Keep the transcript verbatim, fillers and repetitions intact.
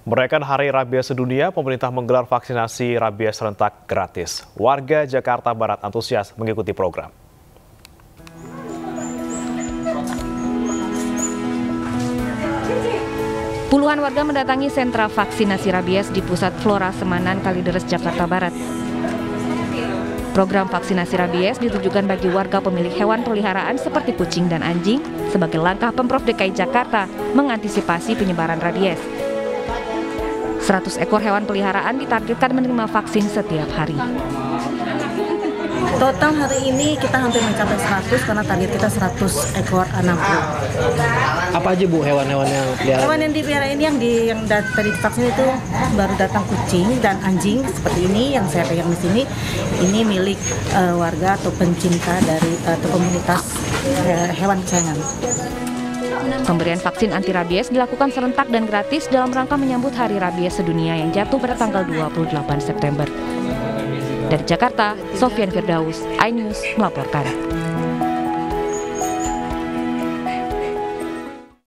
Merayakan Hari Rabies Sedunia, pemerintah menggelar vaksinasi rabies serentak gratis. Warga Jakarta Barat antusias mengikuti program. Puluhan warga mendatangi sentra vaksinasi rabies di Pusat Flora Semanan, Kalideres, Jakarta Barat. Program vaksinasi rabies ditujukan bagi warga pemilik hewan peliharaan seperti kucing dan anjing sebagai langkah Pemprov D K I Jakarta mengantisipasi penyebaran rabies. seratus ekor hewan peliharaan ditargetkan menerima vaksin setiap hari. Total hari ini kita hampir mencapai seratus karena target kita seratus ekor anabul. Apa aja Bu hewan-hewan yang dipelihara? Hewan yang dipelihara ini yang di yang dat, tadi divaksin itu baru datang kucing dan anjing seperti ini yang saya pegang di sini. Ini milik uh, warga atau pencinta dari atau komunitas uh, hewan kesayangan. Pemberian vaksin anti rabies dilakukan serentak dan gratis dalam rangka menyambut Hari Rabies Sedunia yang jatuh pada tanggal dua puluh delapan September. Dari Jakarta, Sofian Firdaus, iNews melaporkan.